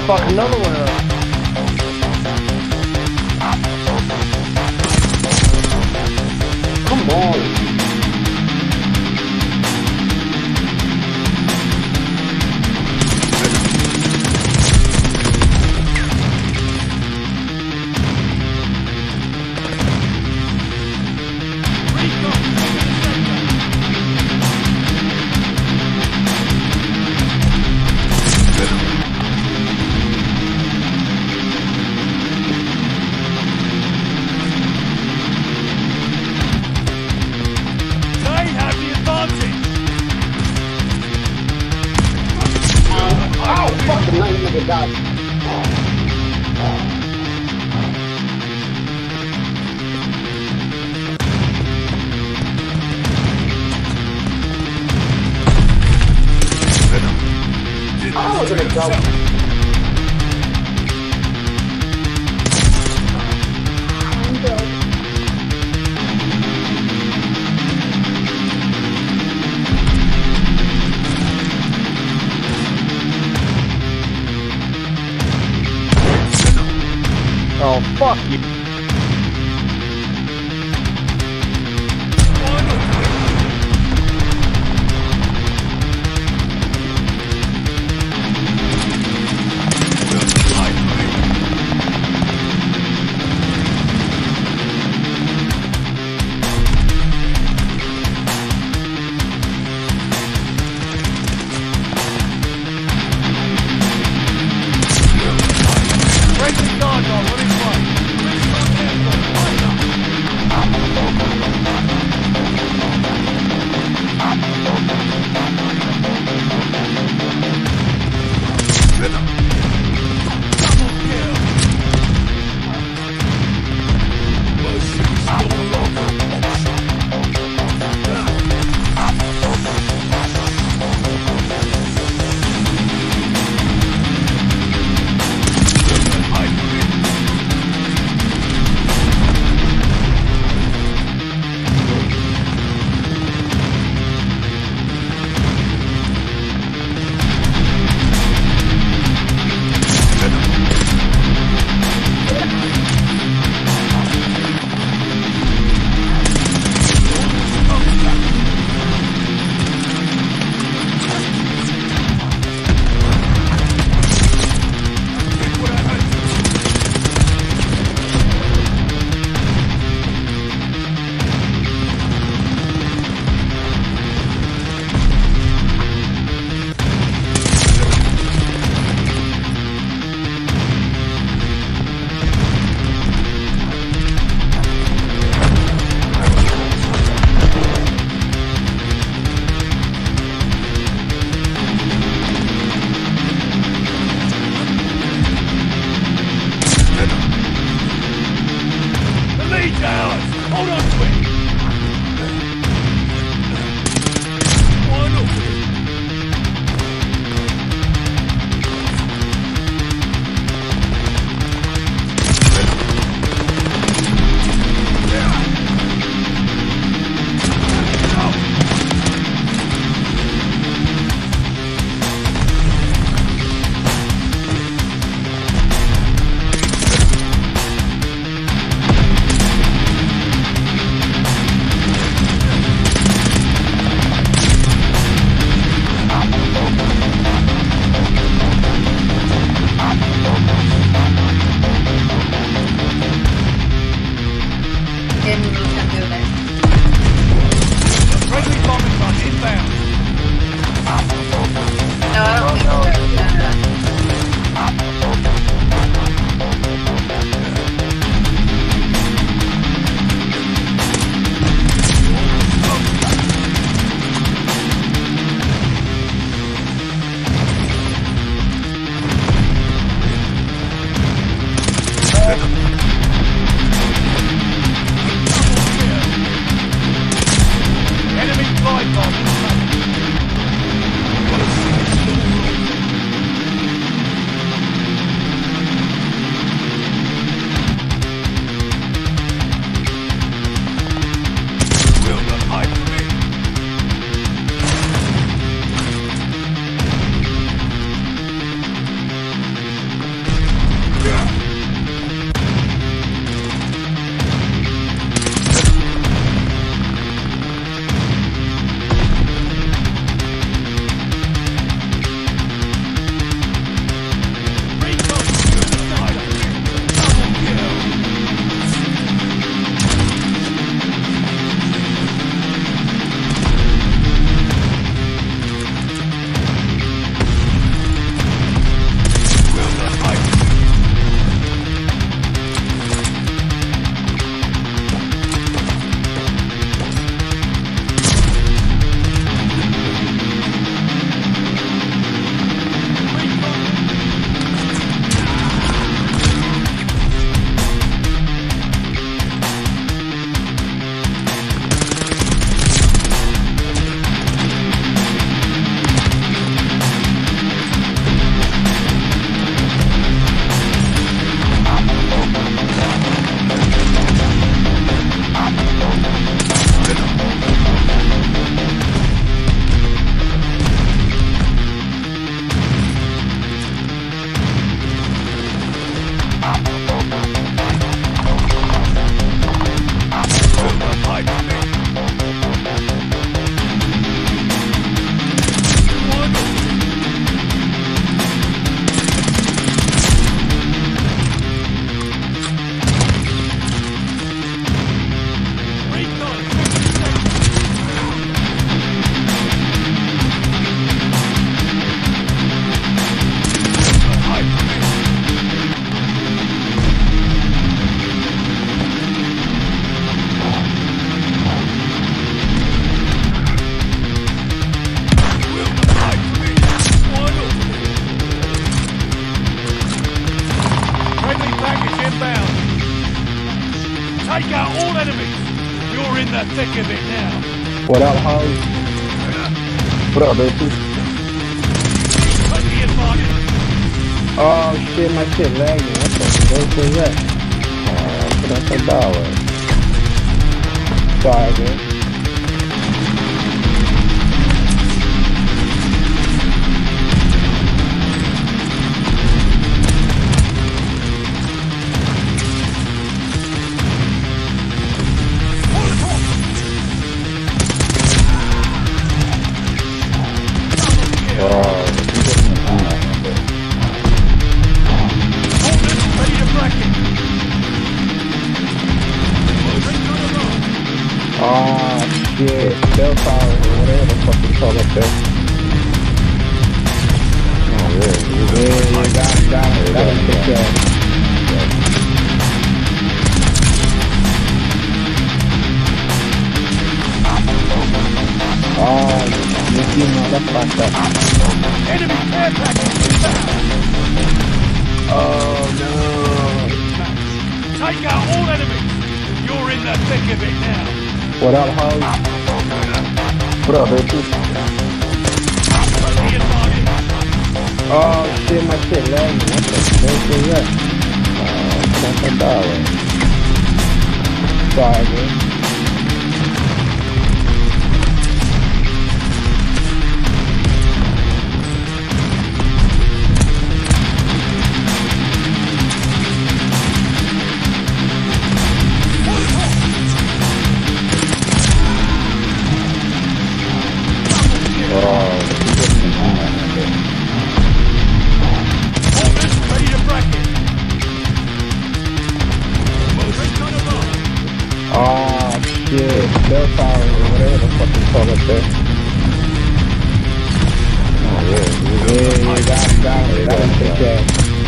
fuck, another one of those. Come on. Oh, fuck you. Take out all enemies! You're in the thick of it now! What up, Holly? What up, bitches? Take the advantage! Oh shit, my shit lagging. What the fuck was that? Put up $1. Sorry, man. Oh shit, Bell Tower or whatever the fuck you call up there. Oh yeah, got it, take care. Oh, you motherfucker. Enemy care package inbound! Oh no. Take out all enemies! You're in the thick of it now! What up, Holly? What up, bitches? Take the advantage! Oh shit, my shit lagging. What the fuck was that? That's $1. Sorry, man. Oh shit, Bell Tower or whatever the fuck you call up there. Oh yeah, got it, take care.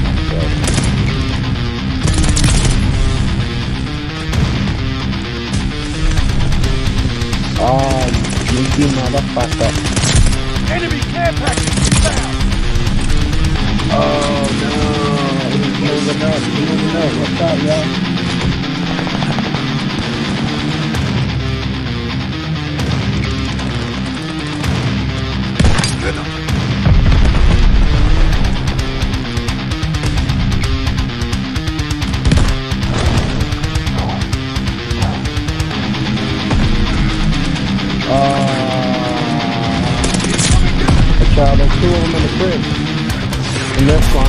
Oh, you motherfucker. Enemy care package inbound! Oh no, he's moving up, what's up, y'all? There's two of them in the crib. And this one.